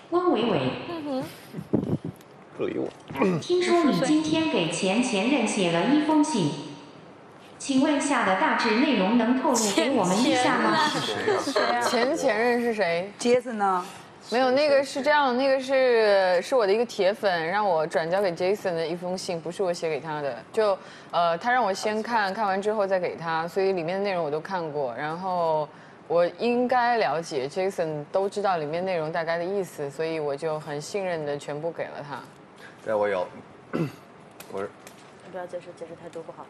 温伟伟， 不理我。 听说你今天给前任写了一封信，请问下的大致内容能透露给我们一下吗？ 是谁啊？ 前任是谁？ 杰森呢？ 没有，那个是这样，那个是我的一个铁粉，让我转交给 Jason 的一封信，不是我写给他的。就他让我先看完之后再给他，所以里面的内容我都看过，然后我应该了解 Jason 都知道里面内容大概的意思，所以我就很信任的全部给了他。 对，我有，我是不要解释太多不好。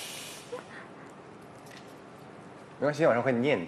没关系，晚上会念。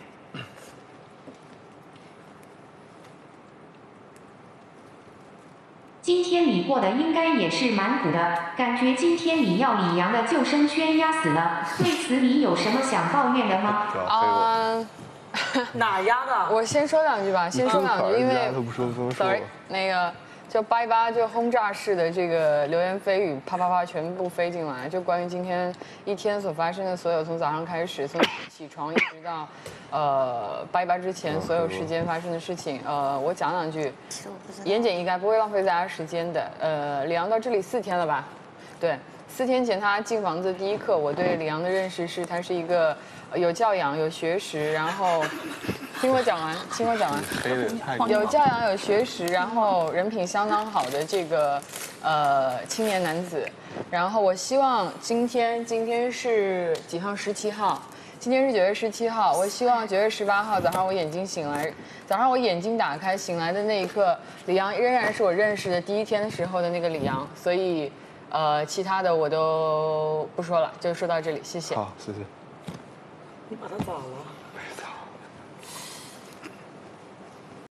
今天你过得应该也是蛮苦的，感觉今天你要李阳的救生圈压死了，对此你有什么想抱怨的吗？ 哪压的？ 我先说两句吧，因为都不说分数。 sorry， 那个就88就轰炸式的这个流言蜚语，啪啪啪全部飞进来，就关于今天一天所发生的所有，从早上开始，从起床一直到88之前所有时间发生的事情，我讲两句，言简意赅，不会浪费大家时间的。李阳到这里4天了吧？对，4天前他进房子第一刻，我对李阳的认识是他是一个有教养、有学识，然后听我讲完，有教养、有学识，然后人品相当好的这个青年男子。然后我希望今天是几号？17号。今天是9月17号，我希望9月18号早上我眼睛打开醒来的那一刻，李阳仍然是我认识的第一天的时候的那个李阳，所以其他的我都不说了，就说到这里，谢谢。 好，谢谢。 你把他咋了？